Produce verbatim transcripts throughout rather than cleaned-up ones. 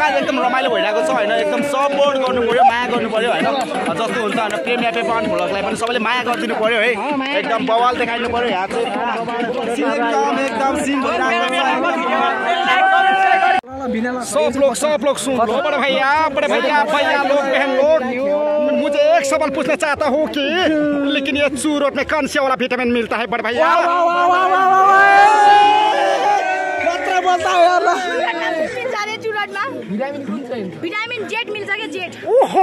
जग्गा एकदम रमाइलो भइरहेको छ होइन एकदम सपोर्ट गर्नु पर्यो माया गर्नु पर्यो होइन जस्तो हुन्छ होइन प्रेम एफए पान भ्लगलाई पनि सबैले माया गरिदिनु पर्यो है एकदम बवाल देखाइनु पर्यो यहाँ चाहिँ एकदम एकदम सिन भइरहेको सब लोग सब लोग सुन लो बड़े भैया बड़े भैया भैया लोग बहन लोग मुझे एक सवाल पूछना चाहता हूँ कि लेकिन ये चूरोट में कौन से वाला विटामिन मिलता है बड़े भैया बोलता है यार विटामिन जेड मिल जाएगा जेड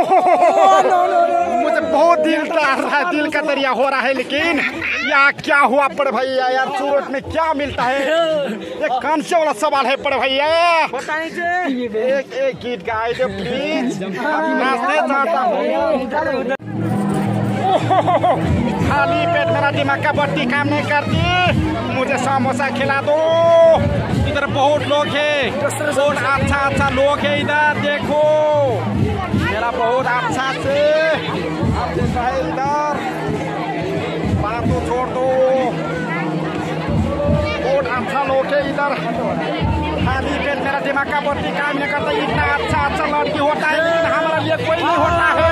मुझे बहुत दिल का दिल का दरिया हो रहा है लेकिन यार क्या हुआ बड़े भैया यार चूरोट में क्या मिलता है ये कौन से वाला सवाल है बड़े भैया एक एक गीत गाए दो प्लीज नाचने चाहता हूँ खाली पेट मेरा दिमाग का बत्ती काम नहीं करती मुझे समोसा खिला दो इधर बहुत लोग हैं बहुत अच्छा अच्छा लोग हैं इधर देखो मेरा बहुत अच्छा से आप देखा है इधर बात तो छोड़ दो बहुत अच्छा लोग है इधर खाली पेट मेरा दिमाग का बत्ती काम नहीं करता इतना अच्छा अच्छा लड़की होता है लेकिन हमारे लिए कोई नहीं होता है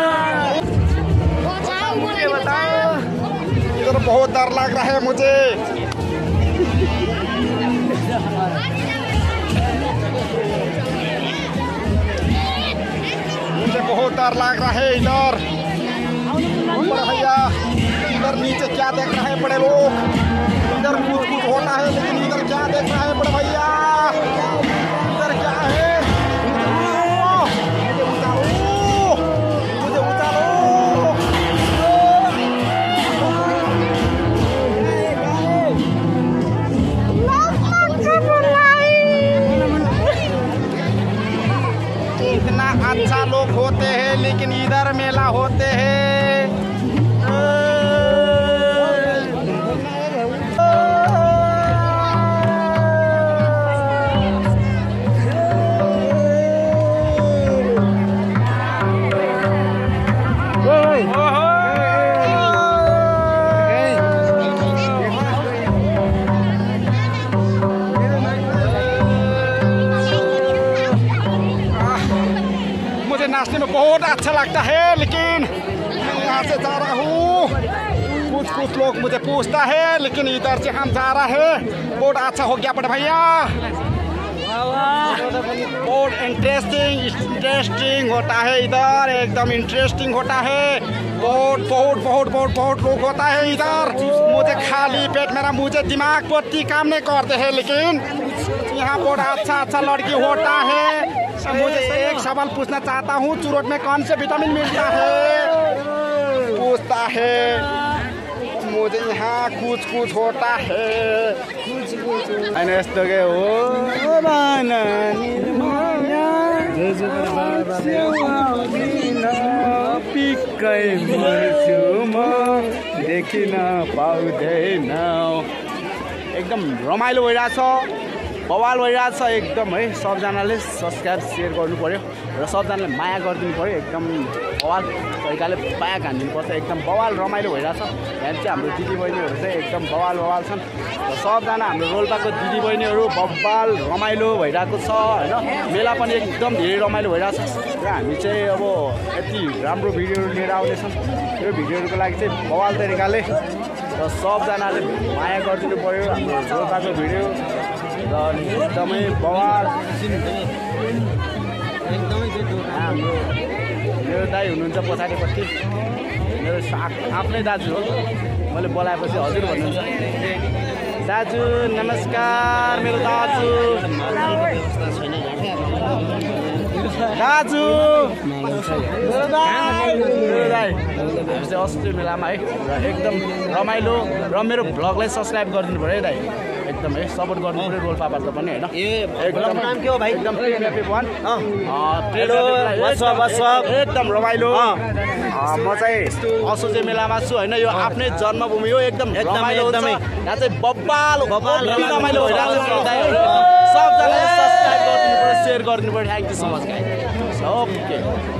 मुझे बताओ इधर बहुत डर लग रहा है मुझे मुझे बहुत डर लग रहा है इधर भैया इधर नीचे क्या देख रहे हैं बड़े लोग इधर कुछ कुछ होता है लेकिन इधर क्या देख रहे हैं बड़े भैया इधर क्या है अच्छा लोग होते हैं लेकिन इधर मेला होते हैं नाचने में बहुत अच्छा लगता है लेकिन मैं यहाँ से जा रहा हूँ कुछ कुछ लोग मुझे पूछता है लेकिन इधर से हम जा रहे हैं बहुत अच्छा हो गया बड़े भैया बहुत इंटरेस्टिंग इंटरेस्टिंग होता है इधर एकदम इंटरेस्टिंग होता है बहुत बहुत बहुत बहुत बहुत लोग होता है इधर मुझे खाली पेट मेरा मुझे दिमाग बत्ती काम नहीं करते हैं लेकिन यहाँ बहुत अच्छा अच्छा लड़की होता है मुझे एक सवाल पूछना चाहता हूँ चूरोट में कौन से विटामिन मिलता है पूछता है मुझे यहाँ कुछ कुछ होता है यस्तो के हो पिक्कै मर्छु म देखिन पाउँदैन एकदम रमाइलो भइरहेछ बवाल भइरहेछ एकदम है सबजनाले सब्सक्राइब सेयर गर्नु पर्यो र सबजनाले माया गरिदिनु पर्यो एकदम बवाल तरिकाले पाया हानिदिनुपर्छ एकदम बवाल रमाइलो भइरहेछ यहाँ चाहिँ हाम्रो दिदीबहिनीहरू चाहिँ एकदम बवाल बवाल छन् र सबजना हाम्रो रोल्पाको दिदीबहिनीहरू बवाल रमाइलो भइरहेको छ होइन मेला पनि एकदम धेरै रमाइलो भइरहेछ र हामी चाहिँ अब यति राम्रो भिडियोहरू लिएर आउनेछौँ यो भिडियोहरूको लागि चाहिँ बवाल तरिकाले र सबजनाले माया गरिदिनु पर्यो हाम्रो रोल्पाको भिडियो र एकदमै बवाल हाम्रो मेरो दाइ हुनुहुन्छ पछाडिपट्टि मेरो आफ्नै दाजु हो मैले बोलाएपछि हजुर भन्नुहुन्छ दाजु नमस्कार मेरो दाजु दाजु मेरो दाइ मेरो दाइ हामी चाहिँ अस्ति मेलामा है र एकदम रमाइलो र मेरो भ्लगलाई सब्सक्राइब गरिदिनु पऱ्यो है दाइ एकदम है सपोर्ट गर्नु पऱ्यो रोल्पाबाट पनि होइन एकदम नाम के हो भाइ एकदम वान एकदम रमाइलो म चाहिँ असोजे मेलामा छु होइन यो आफ्नै जन्मभूमि हो एकदम रमाइलो एकदमै यहाँ चाहिँ बब्बाल रमाइलो भइरहेको छ सबजनाले सब्सक्राइब गरिदिनु पऱ्यो सेयर गरिदिनु पऱ्यो thank you so much guys okay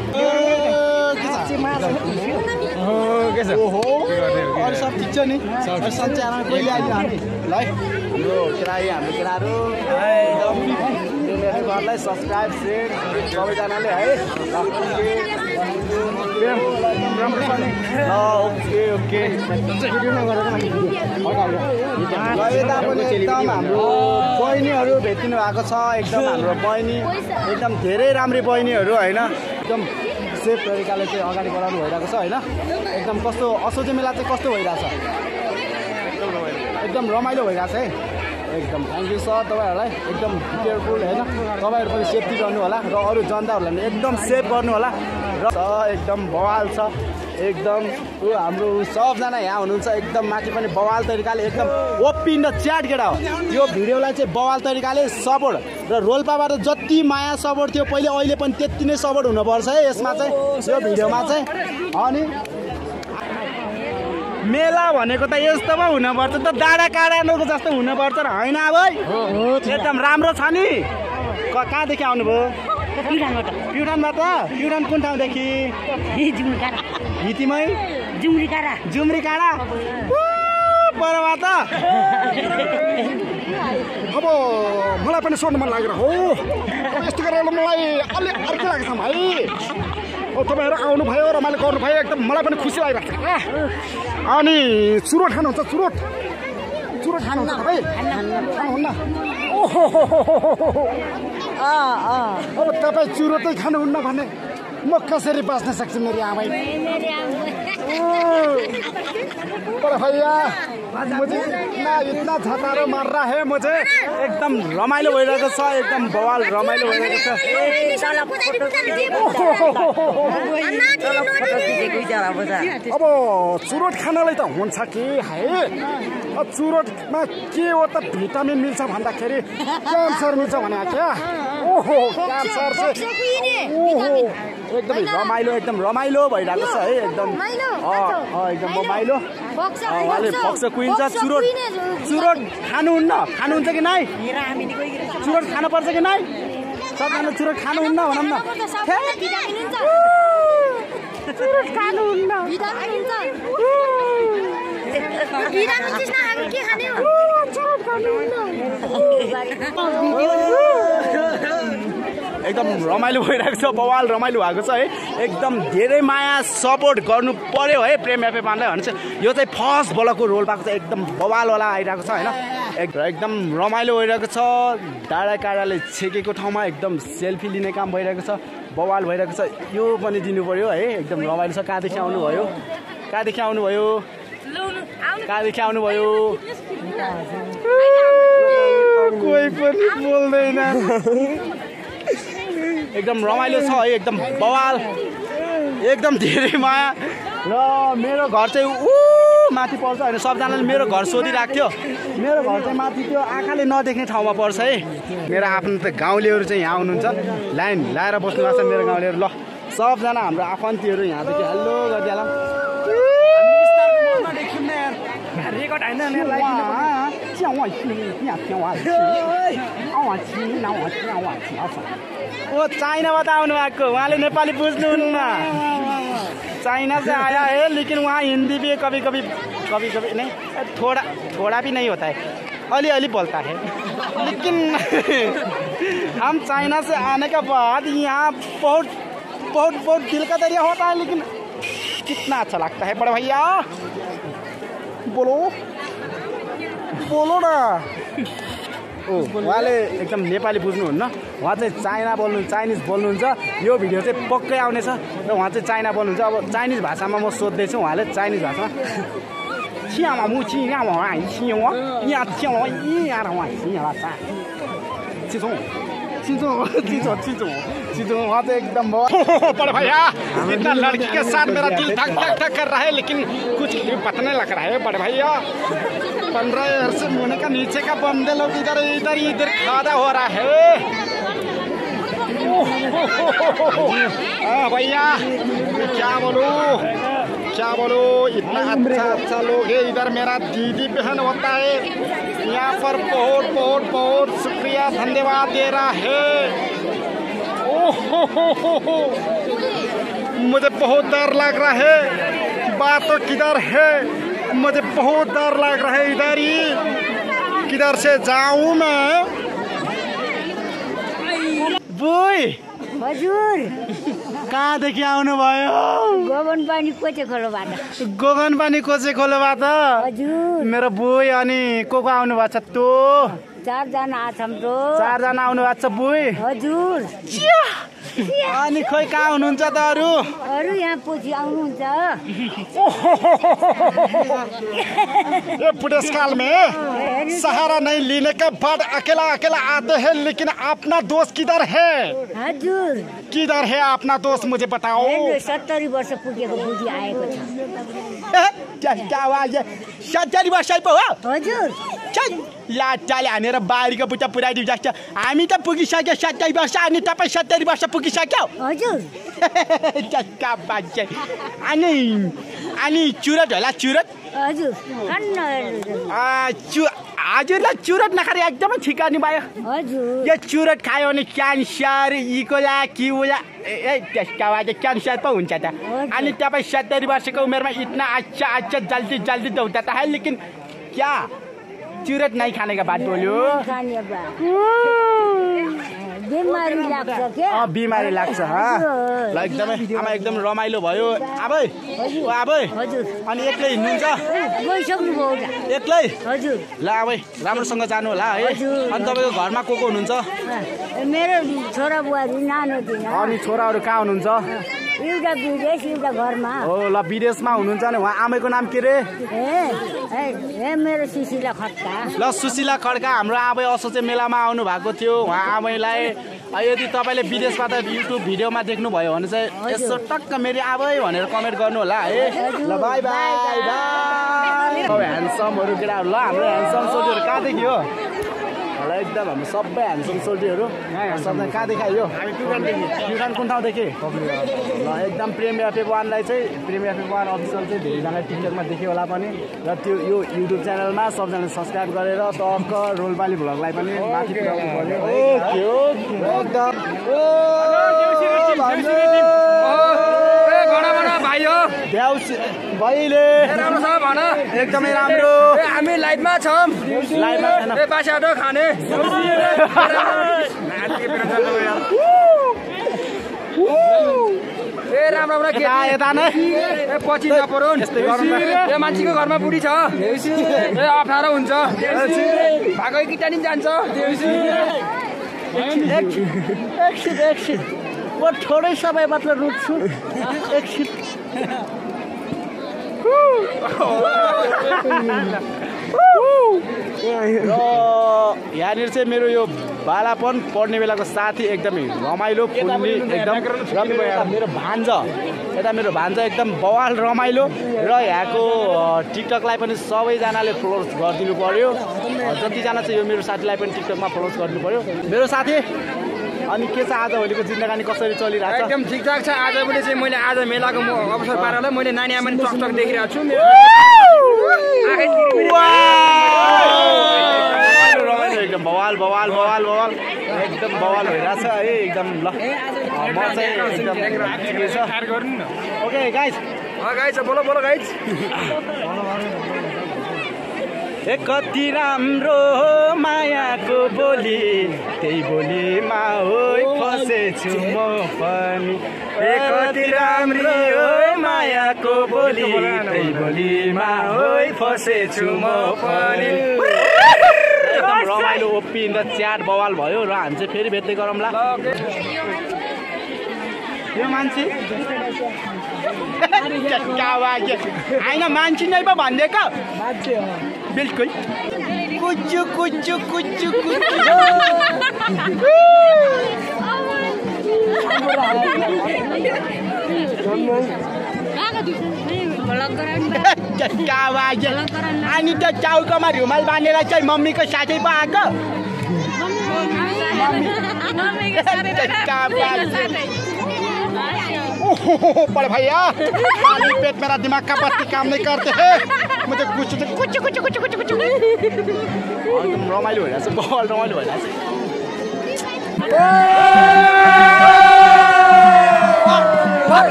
के छ ओहो अरु सब ठीक छ नि सन्चै आमा कहिले आइयो हामी ल यो केरा हाम्रो केराहरु एकदम उहाँहरूलाई सब्सक्राइब सेयर सबैजनाले है राम्रो छ नि ल ओके ओके यता पनि एकदम हाम्रो बहिनीहरू भेटिनु भएको छ एकदम हाम्रो बहिनी एकदम धेरै राम्री बहिनीहरू होइन एकदम सेफ तरिकाले चाहिँ अगाडि बढाउनु भइरहेको छ होइन एकदम कस्तो असोजे मेला चाहिँ कस्तो भइरहेछ एकदम रमाइलो भइरहेछ है एकदम थ्याङ्क यू सर तपाईँहरूलाई एकदम केयरफुल होइन तपाईँहरू पनि सेफ्टी गर्नु होला र अरू जनताहरूलाई पनि एकदम सेफ गर्नु होला र एकदम बवाल छ एकदम ऊ हाम्रो सबजना यहाँ हुनुहुन्छ एकदम माथि पनि बवाल तरिकाले एकदम ओपिन र च्याट केटा हो यो भिडियोलाई चाहिँ बवाल तरिकाले सपोर्ट र रोल्पाबाट जति माया सपोर्ट थियो पहिले अहिले पनि त्यति नै सपोर्ट हुनुपर्छ है यसमा चाहिँ यो भिडियोमा चाहिँ अनि मेला भनेको त यस्तो पो हुनुपर्छ त डाँडा काँडाको जस्तो हुनुपर्छ र होइन अब एकदम राम्रो छ नि कहाँदेखि आउनुभयो प्युठानबाट प्युठान कुन ठाउँदेखि हितीमै जुम्री काँडा जुम्री काँडा परबाट अब मलाई पनि सोध्नु मन लागेर हो यस्तो गरेर मलाई अलि अर्कै लाग्छ भाइ अब तपाईँहरू आउनुभयो रमाइलो गर्नुभयो एकदम मलाई पनि खुसी लागिरहेको छ अनि चुरोट खानुहुन्छ चुरोट चुरोट खानुहुन्छ तपाईँ खानुहुन्न ओहो अब तपाईँ चुरोटै खानुहुन्न भने म कसरी बाँच्न सक्छु मेरी आमै भैया मुझे इतना इतना झटारो मार रहा है मुझे एकदम रमाइलो भइरहेको छ एकदम बवाल रमाइलो भइरहेको छ अब चुरोट खानलाई त हुन्छ कि है चुरोटमा के हो त भिटामिन मिल्छ भन्दाखेरि क्यान्सर मिल्छ भने क्या ओहो क्यान्सर चाहिँ ओहो एकदम रमाइलो एकदम रमाइलो भइरहेको छ है एकदम एकदम रमाइलो उहाँले पक्ष कुहिन्छ चुरोट चुरोट खानुहुन्न खानुहुन्छ कि नाइ चुरोट खानुपर्छ कि नाइ सबजना चुरोट खानुहुन्न भनौँ न चुरोट खानुहुन्न एकदम रमाइलो भइरहेको छ बवाल रमाइलो भएको छ है एकदम धेरै माया सपोर्ट गर्नु पर्यो है प्रेम एफएफआनलाई भने चाहिँ यो चाहिँ फर्स्ट बलको रोल पाएको छ एकदम बवालवाला आइरहेको छ होइन एकदम रमाइलो भइरहेको छ डाँडा काँडाले छेकेको ठाउँमा एकदम सेल्फी लिने काम भइरहेको छ बवाल भइरहेको छ यो पनि दिनु पर्यो है एकदम रमाइलो छ कहाँदेखि आउनुभयो कहाँदेखि आउनुभयो कहाँदेखि आउनुभयो कोही पनि बोल्दैन एकदम रमाइलो छ है एकदम बवाल एकदम धेरै माया र मेरो घर चाहिँ ऊ माथि पर्छ होइन सबजनाले मेरो घर सोधिरहेको थियो मेरो घर चाहिँ माथि त्यो आँखाले नदेख्ने ठाउँमा पर्छ है मेरो आफ्नो त गाउँलेहरू चाहिँ यहाँ हुनुहुन्छ लाइन लाएर बस्नु भएको छ मेरो गाउँलेहरू ल सबजना हाम्रो आफन्तीहरू यहाँदेखि हेलो गरिदिहालौँ रेकर्ड होइन ओ चाइनाबाट आउनु भएको उहाँले नेपाली बुझ्नुहुन्न चाइना से आया है लेकिन वहाँ हिंदी भी कभी कभी कभी कभी नहीं थोड़ा थोड़ा भी नहीं होता है अली अली बोलता है लेकिन हम चाइना से आने के बाद यहाँ बहुत बहुत बहुत दिल का दरिया होता है लेकिन कितना अच्छा लगता है बड़ा भैया बोलो बोलो ना ओ उहाँले एकदम नेपाली बुझ्नुहुन्न उहाँ चाहिँ चाइना बोल्नु चाइनिज बोल्नुहुन्छ यो भिडियो चाहिँ पक्कै आउनेछ र उहाँ चाहिँ चाइना बोल्नुहुन्छ अब चाइनिज भाषामा म सोध्दैछु उहाँले चाइनिज भाषामा छियामा मु छियामा हाइ छियामा यहाँ छियामा यी यहाँ वहाँ छियामा चा छिचो छिचो छिचो छिचो छिचो वहाँ चाहिँ एकदम बड़ा भैया इतना लड़की के साथ मेरा दिल धक धक धक कर रहा है लेकिन कुछ पता नहीं लग रहा है बड़े भैया पंद्रह वर्ष होने का नीचे का बंदे लोग इधर इधर इधर खादा हो रहा है भैया क्या बोलूं क्या बोलूं इतना अच्छा अच्छा लोग है इधर मेरा दीदी बहन होता है यहाँ पर बहुत बहुत बहुत शुक्रिया धन्यवाद दे रहा है ओहो मुझे बहुत डर लग रहा है बात तो किधर है मुझे बहुत डर लग रहा है इधर ही किधर से जाऊं मैं बुई हजुर कहाँदेखि आउनुभयो गोगन पानी कोचे खोलोबाट गोगन पानी कोचे खोलोबाट हजुर मेरो बुई अनि को को आउनु भएको छ त्यो चारजना आछौँ त चारजना आउनु भएको छ बुई हजुर अनि खोइ कहाँ हुनुहुन्छ त अरू अरू यहाँ पछि आउनुहुन्छ ये पुरस्कार में सहारा नहीं लेने के बाद अकेला अकेला आते हैं लेकिन अपना दोस्त किधर है हजुर किधर है अपना दोस्त मुझे बताओ सत्तरी वर्ष पुगेको बुढी आएको छ सत्तरी वर्ष पो हो हजुर लाटाले हानेर बारीको बुट्टा पुऱ्याइदिउँ जस्तो हामी त पुगिसक्यो सत्तरी वर्ष अनि तपाईँ सत्तरी वर्ष पुगिसक्यो हजुर अनि अनि चुरट होला चुरट हजुर चु हजुरलाई चुरट नखाएर एकदमै ठिकानी भयो हजुर यो चुरट खायो भने क्यान्सर इकोला किउला ए त्यसका बाद क्यान्सर पो हुन्छ त अनि तपाईँ सत्तरी वर्षको उमेरमा इतना अच्छा अच्छा जल्दी जल्दी दौड़ता है लेकिन क्या चुरट नहीं खाने का बात बोल्यो बिमारी लाग्छ के बिमारी लाग्छ ल एकदमै आमा एकदम रमाइलो भयो आबै ओ आबै अनि एक्लै हिँड्नुहुन्छ गइसक्नु भयो एक्लै हजुर ल आबै राम्रोसँग जानु होला है अनि तपाईँको घरमा को को हुनुहुन्छ मेरो छोरा बुहारी नानो दिन अनि छोराहरू कहाँ हुनुहुन्छ एउटा विदेश एउटा घरमा हो ल विदेशमा हुनुहुन्छ नि उहाँ आमैको नाम के रे ए मेरो सुशीला खड्का ल सुशीला खड्का हाम्रो आमै असोचे मेलामा आउनु भएको थियो उहाँ आमैलाई यदि तपाईँले विदेशबाट युट्युब भिडियोमा देख्नुभयो भने चाहिँ यसो टक्क मेरो आबै भनेर कमेन्ट गर्नु होला है ल बाई बाई बाई ह्यान्डसमहरू केटाहरू ल हाम्रो ह्यान्डसम सोल्टीहरू कहाँदेखि हो ल एकदम हाम्रो सबै ह्यान्डसम सोल्टीहरू सबै कहाँदेखि आयो प्युठान कुन ठाउँदेखि ल एकदम प्रेम एफएफ वानलाई चाहिँ प्रेम एफएफ वान अफिसियल चाहिँ धेरैजना टिकटकमा देख्यो होला पनि र त्यो यो युट्युब च्यानलमा सबजना सब्सक्राइब गरेर टक्क रोलपाली भ्लगलाई पनि माथि पुऱ्याउनु पर्यो ओके ओके एकदम भाइले एकदमै राम्रो हामी लाइभमा छौँ लाइभमा ए बासाटो खाने ए राम्रो राम्रो के यता नै ए पछि नपरुन् ए मान्छेको घरमा बुढी छ ए अप्ठ्यारो हुन्छ भागै किटानी जान्छ एकछिन एकछिन म थोरै समय मात्र रुक्छु एकछिन र यहाँनिर चाहिँ मेरो यो बालापन पढ्ने बेलाको साथी एकदमै रमाइलो फुल्ली एकदम मेरो भान्जा यता मेरो भान्जा एकदम बवाल रमाइलो र यहाँको टिकटकलाई पनि सबैजनाले फलोज गरिदिनु पर्यो जतिजना चाहिँ यो मेरो साथीलाई पनि टिकटकमा फलोज गरिदिनु पर्यो मेरो साथी अनि के छ आजभोलिको जिन्दगानी कसरी चलिरहेको छ एकदम ठिकठाक छ आज पनि चाहिँ मैले आज मेलाको म अवसर पारेर मैले नानी आमा पनि टकटक देखिरहेको छु एकदम बवाल बवाल बवाल बवाल एकदम बवाल भइरहेछ है एकदम ल म चाहिँ एकदम ठिकै छ ओके गाइज गाइज बोलो बोलो गाइज ए कति राम्रो मायाको बोली त्यही बोलीमा हो फसेछु म पनि ए कति राम्रो मायाको बोली त्यही बोलीमा हो फसेछु म पनि एकदम रमाइलो ओपिन र च्याट बवाल भयो र हामी चाहिँ फेरि भेट्दै गरौँला यो मान्छे होइन मान्छे नै पो भनिदिएको बिल्कुल कुच्चु कुच्चु कुच्चु कुच्चु अनि त टाउकोमा रुमाल बाँधेर चाहिँ मम्मीको साथै पो आएको बड़े भैया खाली पेट मेरा दिमाग का बत्ती काम नहीं करते हैं मुझे कुछ कुछ कुछ कुछ कुछ कुछ एकदम रमाइलो भइरहेछ बल रमाइलो भइरहेछ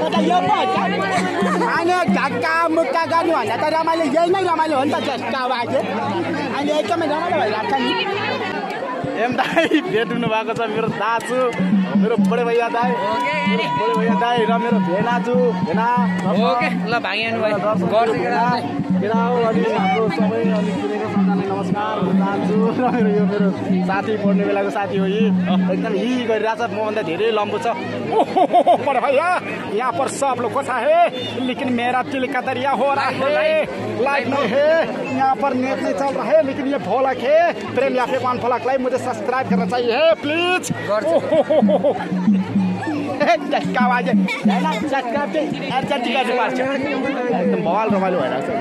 यो पो होइन झट्का मुक्का गर्नु भन्दा त रमाइलो यही नै रमाइलो हो नि त झट्का बाजे अहिले एकदमै रमाइलो भइरहेको छ नि एम दाई भेट हुनु भएको छ मेरो दाजु मेरो बडे भैया दाई मेरो बडे भैया दाई र मेरो भेनाजु भेना ओके ल भागिनु भाइ गर्छु भेना हो अनि हाम्रो सबै अनि किनेको सबैजनालाई नमस्कार दाजु र मेरो यो मेरो साथी पढ्ने बेलाको साथी हो यी एकदम हि गरिरहेछ मभन्दा धेरै लम्बु छ बड़े भैया यहाँ पर सब लोग को है लेकिन मेरा दिल का दरिया हो रहा है लाइट नहीं है यहाँ पर नेट नहीं चल रहा है लेकिन ये भोलक है प्रेम या फिर कौन भोलक लाइव मुझे सब्सक्राइब करना चाहिए प्लीज झट्का बाजे सब्सक्राइब चाहिँ अर्जेन्ट गर्नु पर्छ एकदम बवाल रमाइलो भइरहेको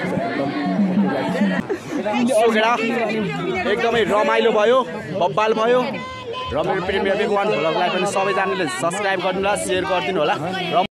छ एकदमै रमाइलो भयो बब्बाल भयो र मेरो प्रेम या फिर कौन भोलकलाई पनि सबैजनाले सब्सक्राइब गर्नु होला सेयर गरिदिनु होला र